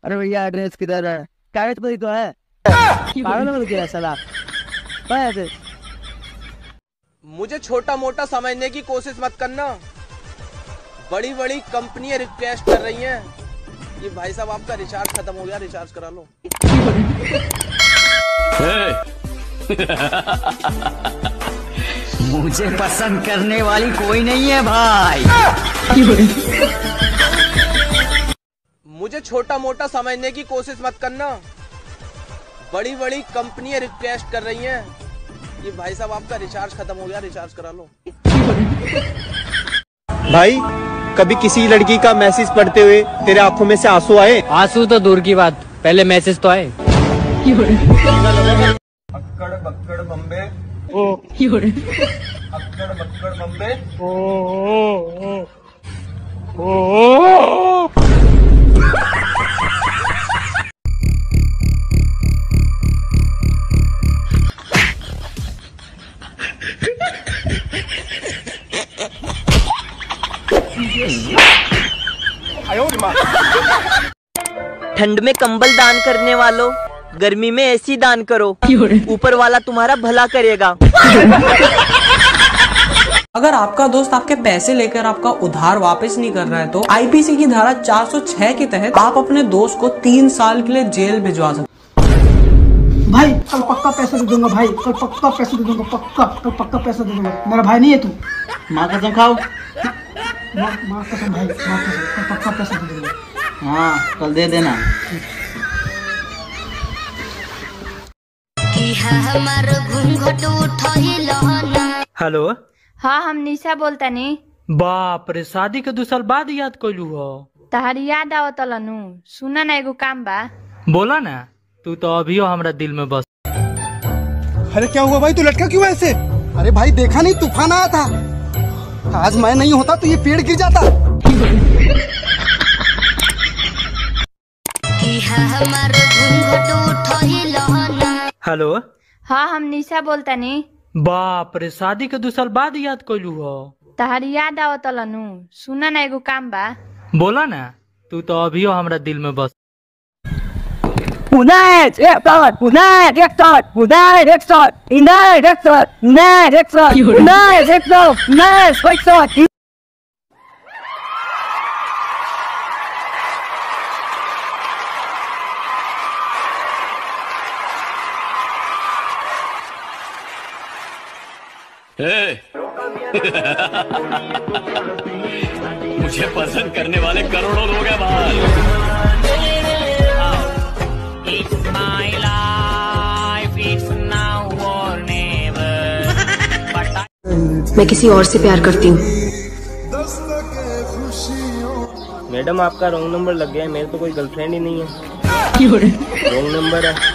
अरे भैया एड्रेस किधर है? कागज पर ही तो है। पागल हो गया साला। ऐसे मुझे छोटा मोटा समझने की कोशिश मत करना। बड़ी बड़ी कंपनियां रिक्वेस्ट कर रही हैं। ये भाई साहब आपका रिचार्ज खत्म हो गया, रिचार्ज करा लो। मुझे पसंद करने वाली कोई नहीं है भाई। मुझे छोटा मोटा समझने की कोशिश मत करना। बड़ी बड़ी कंपनियां रिक्वेस्ट कर रही हैं। ये भाई साहब आपका रिचार्ज खत्म हो गया, रिचार्ज करा लो। भाई कभी किसी लड़की का मैसेज पढ़ते हुए तेरे आंखों में से आंसू आए? आंसू तो दूर की बात, पहले मैसेज तो आए। अक्कड़ बक्कड़ बम्बे, अक्कड़ बक्कड़ बम्बे। ठंड में कंबल दान करने वालों, गर्मी में एसी दान करो, ऊपर वाला तुम्हारा भला करेगा। अगर आपका दोस्त आपके पैसे लेकर आपका उधार वापस नहीं कर रहा है तो आईपीसी की धारा 406 के तहत आप अपने दोस्त को 3 साल के लिए जेल भिजवा सकते। भाई कल पक्का पैसा दे दूंगा भाई, कल पक्का पैसा दे दूंगा, कल पक्का पैसा दे दूंगा। मेरा भाई नहीं है तू? माँ कसम खाओ। माँ कसम भाई, माँ कसम, कल पक्का पैसा दे दूंगा। हाँ कल दे देना। हेलो। हाँ हम निशा बोलता नी। बाप रे, शादी के 2 साल बाद याद कैलू हो? तहारी याद आवत लनू। सुना ना एगो काम बा। बोला ना, तू तो अभी हमरा दिल में बस। अरे क्या हुआ भाई, तू लटका क्यों ऐसे? अरे भाई देखा नहीं, तूफान आया था। आज मैं नहीं होता तो ये पेड़ गिर जाता। हेलो। हाँ हम निशा बोलता नी। बाप रे, शादी के 2 साल बाद याद कैलू हो? तहारी याद आवत लनू। सुना ना एगो काम बा। बोला ना, तू तो अभी हमरा दिल में बस। मुझे पसंद करने वाले करोड़ों लोग हैं बाहर। मैं किसी और से प्यार करती हूँ। मैडम आपका रॉन्ग नंबर लग गया है, मेरे तो कोई गर्लफ्रेंड ही नहीं है। रॉन्ग नंबर है।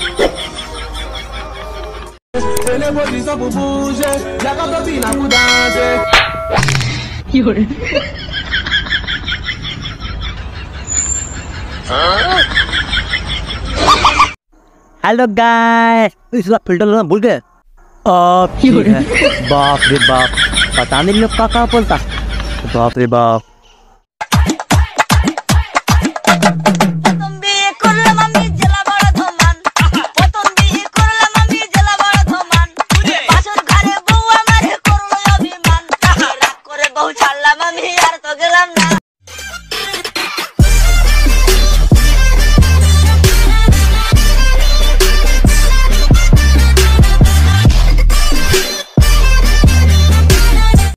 हेलो गाइस, इस बार फिल्टर लगाना भूल गए। बाप रे बाप, पता नहीं लोग क्या बोलता। बाप रे बाप।